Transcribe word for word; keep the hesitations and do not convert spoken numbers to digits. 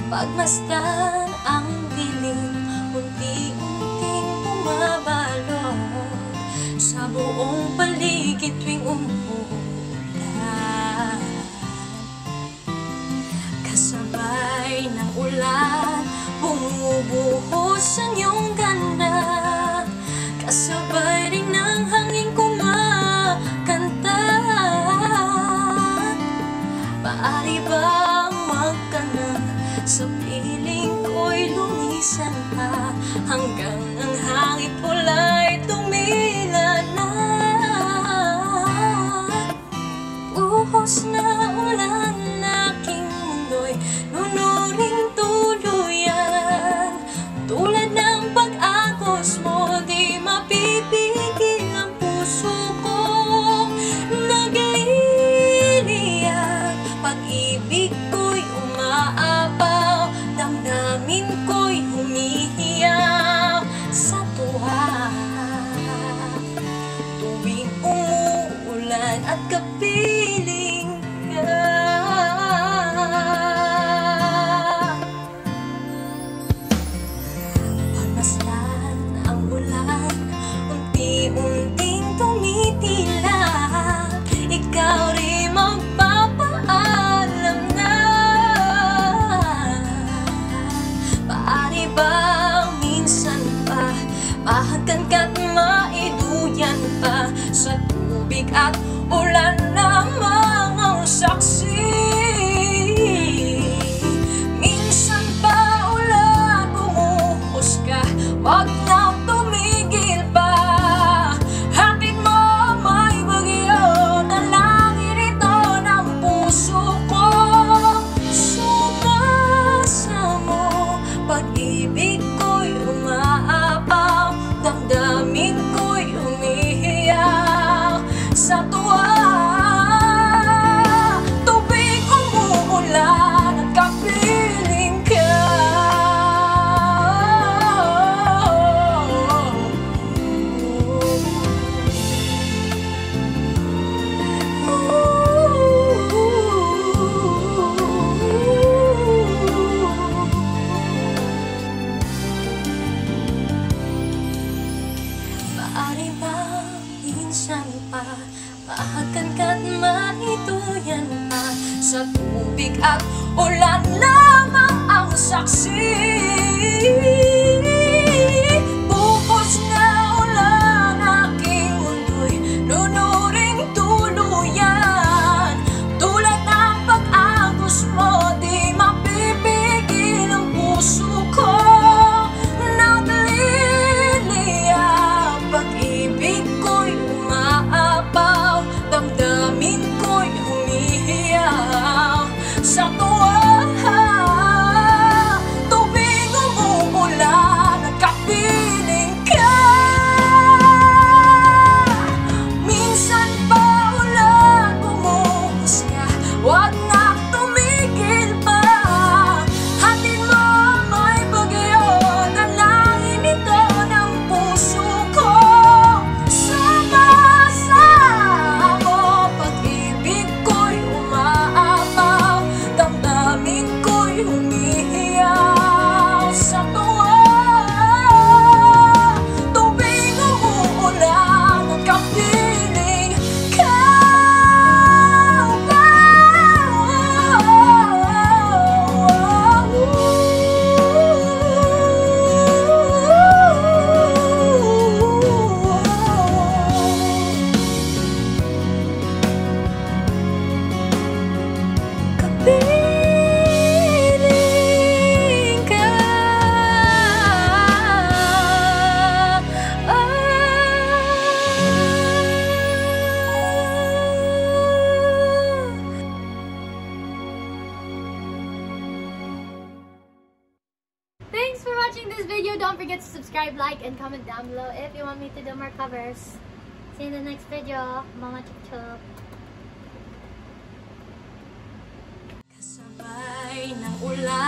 Pagmasdan ang dilim, unti-unting bumabalot sa buong paligid tuwing umuulan. Kasabay ng ulan, bumubuhos ang iyong ganda. Kasabay rin ng hangin kumakanta. Maaari bang wag ka na sa piling ko'y lumisan pa, hanggang ang hangin pula'y tumila na. Buhos na ulan, aking mundo'y nunuring tuluyan. Tulad ng pag-agos mo, di mapipigil ang puso kong nag-iiyak. Pag-ibig ko'y umaapaw, damdamin ko'y humihiyaw sa tuwa. Tuwing umuulan at kapiling ka, pagmasdan ang ulan, unti-unting tumitila. Ikaw rin magpapaalam na. Paari bang minsan pa mahagan ka't maiduyan pa, sa tubig at ulan lamang ang saksi. Minsan pa ulan, bumuhos ka, wag na tumigil pa. Hatid mo may bagyo, dalangin ito ng puso ko. Sumasamo, pag-ibig ko'y umaapaw, damdamin ko'y humihiyaw sa tuwa. Tubig umuulan at kapiling ka. Maaari bang minsan pa mahagan ka't maituyan pa, sa tubig at ulan lamang ang saksi. Buhos na ulan, aking mundo'y nunuring tuluyan. Tulad ng pag-agos mo, di mapipigil ang puso ko nagliliyak. Pag-ibig ko'y umaapaw, damdamin ko'y humihiyaw sa tuwa. Tubig umuulan at kapiling ka. Minsan pa ulan, bumuhos ka, wag na tumigil pa. Hatid mo may bagyo, dalangin ito ng puso ko. Sumasamo, pag-ibig ko'y umaapaw, damdamin ko'y humihiyaw sa tuwa. Tubig umuulan at kapiling ka. Kapiling ka. Thanks for watching this video. Don't forget to subscribe, like, and comment down below if you want me to do more covers. See you in the next video. Mama Chup Chup. Kasabay ng ulan,